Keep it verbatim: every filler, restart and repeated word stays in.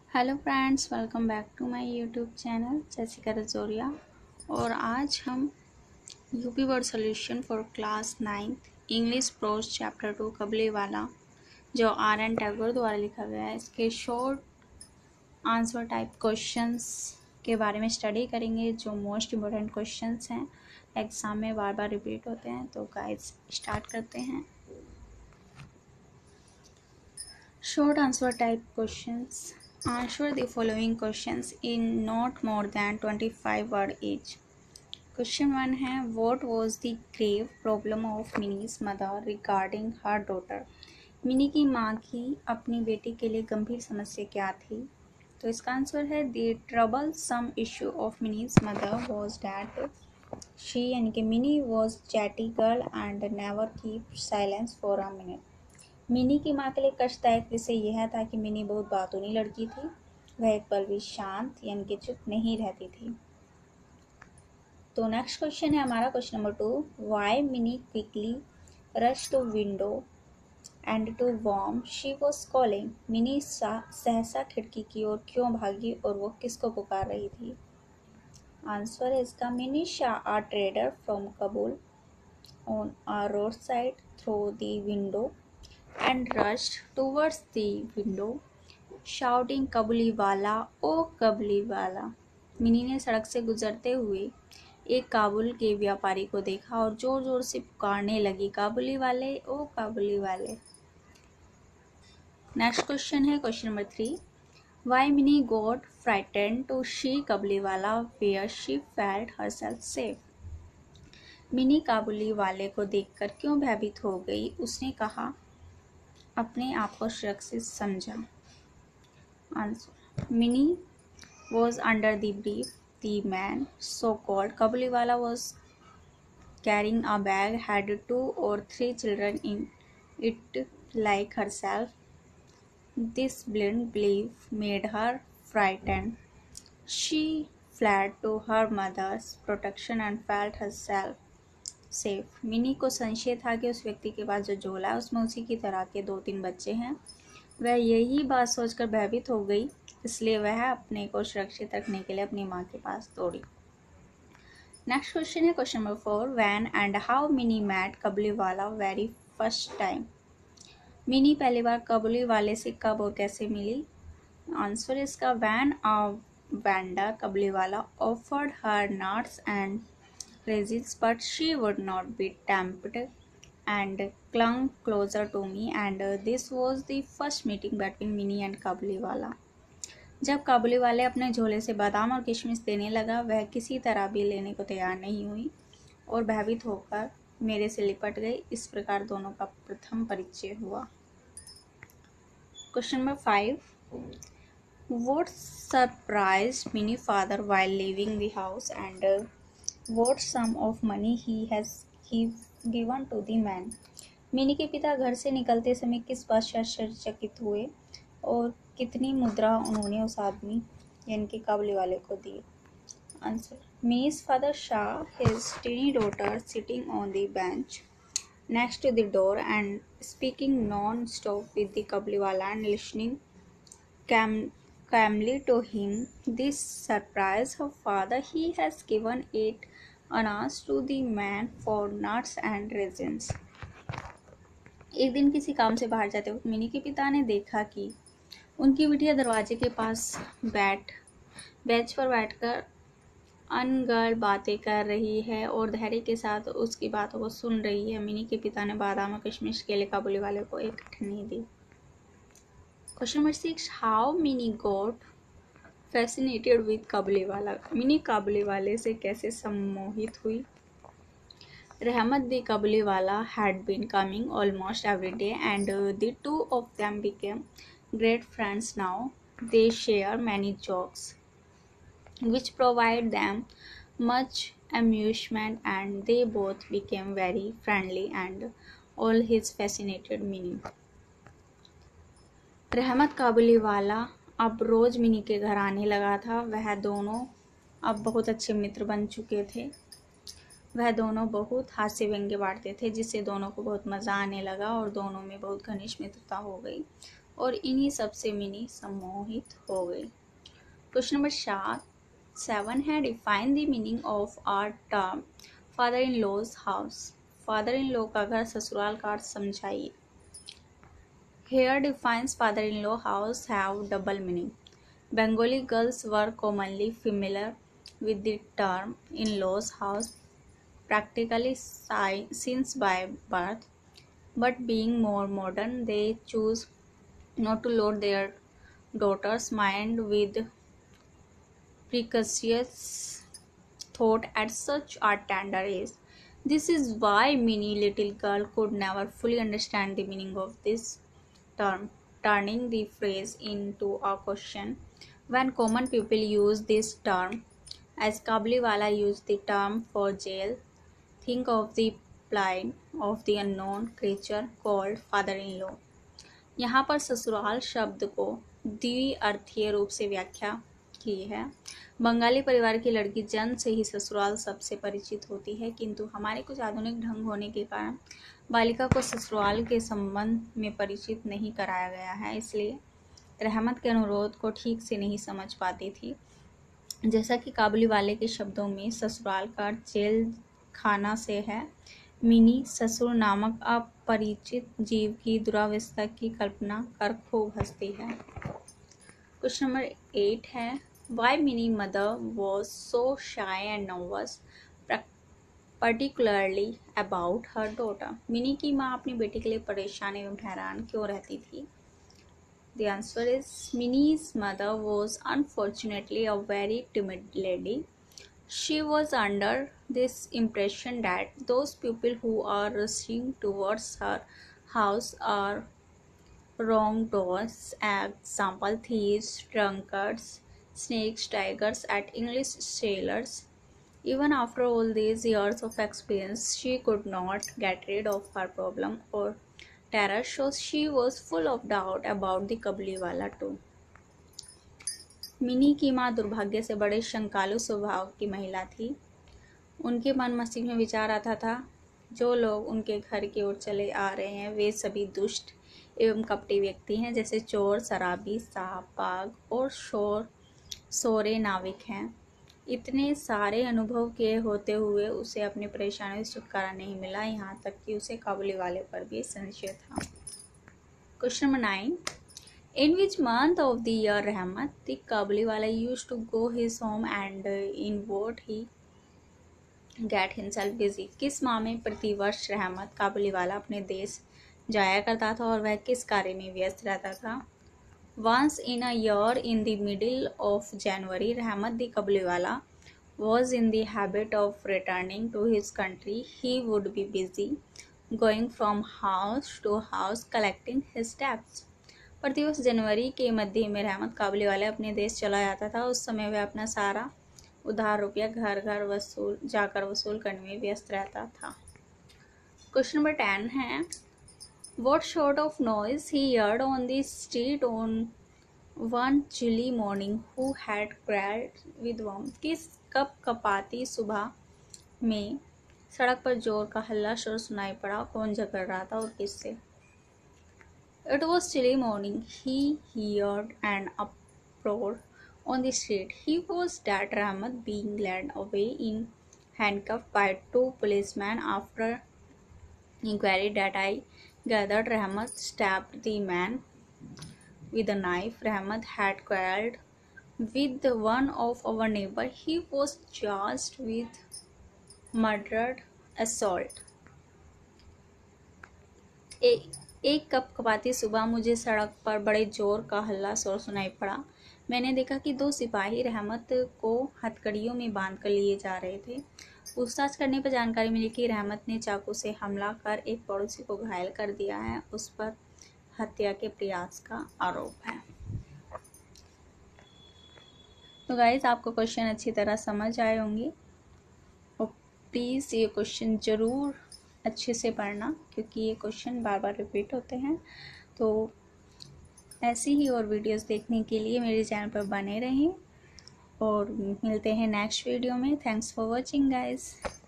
Hello friends, welcome back to my YouTube channel Jessica Rajauria. और आज हम UP board solution for class ninth English prose chapter two कबले वाला, जो are N Tagore द्वारा लिखा गया है, इसके शॉर्ट आंसर टाइप क्वेश्चंस के बारे में स्टडी करेंगे, जो मोस्ट इम्पोर्टेंट क्वेश्चंस हैं, एग्ज़ाम में बार बार रिपीट होते हैं। तो गाइस स्टार्ट करते हैं। Short answer type questions. Answer the following questions in not more than twenty-five word each. Question one है, What was the grave problem of Minnie's mother regarding her daughter? Mini की माँ की अपनी बेटी के लिए गंभीर समस्या क्या थी? तो इसका आंसर है The troublesome issue of Minnie's mother was that she यानी कि Mini was chatty girl and never keep silence for a minute. Mini की माँ के लिए कष्टदायक विषय यह था कि मिनी बहुत बातूनी लड़की थी। वह एक पल भी शांत यानी कि चुप नहीं रहती थी। तो नेक्स्ट क्वेश्चन है हमारा question number two. Why Mini quickly rush to window and to warm she was calling. Mini सहसा खिड़की की ओर क्यों भागी और वो किसको पुकार रही थी? आंसर है इसका, Mini saw a trader from Kabul on a road side through the window and rushed towards the window shouting Kabuliwala ओ काबुलीवाला। मिनी ने सड़क से गुजरते हुए एक काबुल के व्यापारी को देखा और जोर जोर से पुकारने लगी, काबुली वाले ओ काबुली वाले। नेक्स्ट क्वेश्चन है question number three. Why Mini got frightened to see Kabuliwala where she felt herself safe. Mini काबुली वाले को देखकर क्यों भयभीत हो गई? उसने कहा अपने आप को सुरक्षित समझा। Answer, Mini was under the brief the man so called Kabuliwala was carrying a bag had two or three children in it like herself. This blind belief made her frightened. She fled to her mother's protection and felt herself safe. Mini को संशय था कि उस व्यक्ति के पास जो झोला है उसमें उसी की तरह के दो तीन बच्चे हैं। वह यही बात सोचकर भयभीत हो गई, इसलिए वह अपने को सुरक्षित रखने के लिए अपनी माँ के पास दौड़ी। नेक्स्ट क्वेश्चन है question number four. When and how Mini met Kabuliwala very first time. Mini पहली बार काबुलीवाले से कब और कैसे मिली? आंसर इसका, when a vendor Kabuliwala offered her nuts and raisins, but she would not be tempted and clung closer to me, and uh, this was the first meeting between Minnie and Kabuliwala. जब काबुलीवाले अपने झोले से बादाम और किशमिश देने लगा, वह किसी तरह भी लेने को तैयार नहीं हुई और भयभीत होकर मेरे से लिपट गई। इस प्रकार दोनों का प्रथम परिचय हुआ। Question number five. What surprised Minnie father while leaving the house, and uh, what sum of money he has given to the man? Mini के पिता घर से निकलते समय किस बात से आश्चर्यचकित हुए और कितनी मुद्रा उन्होंने उस आदमी यानी कि काबुली वाले को दी? आंसर, मिनी's father saw his teeny daughter sitting on the bench next to the door and speaking non-stop with the kabuliwala and listening cam calmly to him. This surprised her father. He has given it अनाज to the man for nuts and raisins. एक दिन किसी काम से बाहर जाते वक्त mini के पिता ने देखा कि उनकी बिटिया दरवाजे के पास बैठ बेंच पर बैठकर अनगढ़ बातें कर रही है और धैर्य के साथ उसकी बातों को सुन रही है। मिनी के पिता ने बादाम और किशमिश के लिए काबुली वाले को एक ठन्नी दी। Question number six. How Mini got fascinated with Kabuliwala. Mini काबुलीवाले से कैसे सम्मोहित हुई? Rahmat the Kabuliwala had been coming almost every day and the two of them became great friends now. They share many jokes which provide them much amusement and they both became very friendly and all his fascinated Minnie. रहमत काबुलीवाला अब रोज़ mini के घर आने लगा था। वह दोनों अब बहुत अच्छे मित्र बन चुके थे। वह दोनों बहुत हास्य व्यंग्य बांटते थे, जिससे दोनों को बहुत मज़ा आने लगा और दोनों में बहुत घनिष्ठ मित्रता हो गई और इन्हीं सबसे मिनी सम्मोहित हो गई। क्वेश्चन नंबर सात सेवन है, define the meaning of our term father in law's house. Father in law का घर, ससुराल का अर्थ समझाइए। Here defines father in law house have double meaning. Bengali girls were commonly familiar with the term in-laws house practically si- since by birth, but being more modern, they choose not to load their daughter's mind with precocious thought at such a tender age. This is why many little girls could never fully understand the meaning of this term, turning the phrase into a question. When common people use this term, as Kabliwala used the term for jail, think of the plight of the unknown creature called father-in-law. यहाँ पर ससुराल शब्द को द्विअर्थीय रूप से व्याख्या की है। बंगाली परिवार की लड़की जन्म से ही ससुराल सबसे परिचित होती है, किंतु हमारे कुछ आधुनिक ढंग होने के कारण बालिका को ससुराल के संबंध में परिचित नहीं कराया गया है, इसलिए रहमत के अनुरोध को ठीक से नहीं समझ पाती थी। जैसा कि काबुलीवाले के शब्दों में ससुराल का जेल खाना से है, मिनी ससुर नामक अपरिचित जीव की दुरावस्था की कल्पना कर खूब हंसती है। क्वेश्चन नंबर एट है, why Mini mother was so shy and nervous particularly about her daughter. Mini की माँ अपनी बेटी के लिए परेशान एवं हैरान क्यों रहती थी? The answer is Minnie's mother was unfortunately a very timid lady. She was under this impression that those people who are rushing towards her house are wrongdoers, example thieves, drunkards, snakes, tigers, and English sailors. Even after all these years of experience, she could not get rid of her problem or terror, so she was full of doubt about the Kabliwala too. Mini की माँ दुर्भाग्य से बड़े शंकालु स्वभाव की महिला थी। उनके मन मस्तिष्क में विचार आता था, जो लोग उनके घर की ओर चले आ रहे हैं वे सभी दुष्ट एवं कपटी व्यक्ति हैं, जैसे चोर, शराबी, सांप, बाघ और शोर सोरे नाविक हैं। इतने सारे अनुभव किए होते हुए उसे अपनी परेशानी से छुटकारा नहीं मिला, यहाँ तक कि उसे काबुलीवाले पर भी संशय था। Question number nine, in which month of the year Rahmat the Kabuliwala used to go his home and in what he get himself busy. किस माह में प्रतिवर्ष रहमत काबुलीवाला अपने देश जाया करता था और वह किस कार्य में व्यस्त रहता था? Once in a year, in the middle of January, Rahmat the Kabliwala was in the habit of returning to his country. He would be busy going from house to house collecting his debts. प्रतिवर्ष जनवरी के मध्य में रहमत काबुलीवाला अपने देश चला जाता था। उस समय वह अपना सारा उधार रुपया घर घर वसूल जाकर वसूल करने में व्यस्त रहता था। क्वेश्चन नंबर टेन है, What sort of noise he heard on the street on one chilly morning? Who had cried with warmth? किस कप कपाती सुबह में सड़क पर जोर का हल्ला शोर सुनाई पड़ा? कौन झगड़ रहा था और किससे? It was chilly morning. He heard an uproar on the street. He was that Rahmat being led away in handcuffed by two policemen. After inquiry that I gathered, Rahmat stabbed the man with a knife. Rahmat had quarrelled with one of our neighbor. He was charged with murder assault. ए, एक cup कपाती सुबह मुझे सड़क पर बड़े जोर का हल्ला शोर सुनाई पड़ा। मैंने देखा कि दो सिपाही रहमत को हथकड़ियों में बांध कर लिए जा रहे थे। पूछताछ करने पर जानकारी मिली कि रहमत ने चाकू से हमला कर एक पड़ोसी को घायल कर दिया है। उस पर हत्या के प्रयास का आरोप है। तो गाइस, आपको क्वेश्चन अच्छी तरह समझ आए होंगे और प्लीज़ ये क्वेश्चन ज़रूर अच्छे से पढ़ना, क्योंकि ये क्वेश्चन बार बार रिपीट होते हैं। तो ऐसी ही और वीडियोस देखने के लिए मेरे चैनल पर बने रहें और मिलते हैं नेक्स्ट वीडियो में। Thanks for watching guys.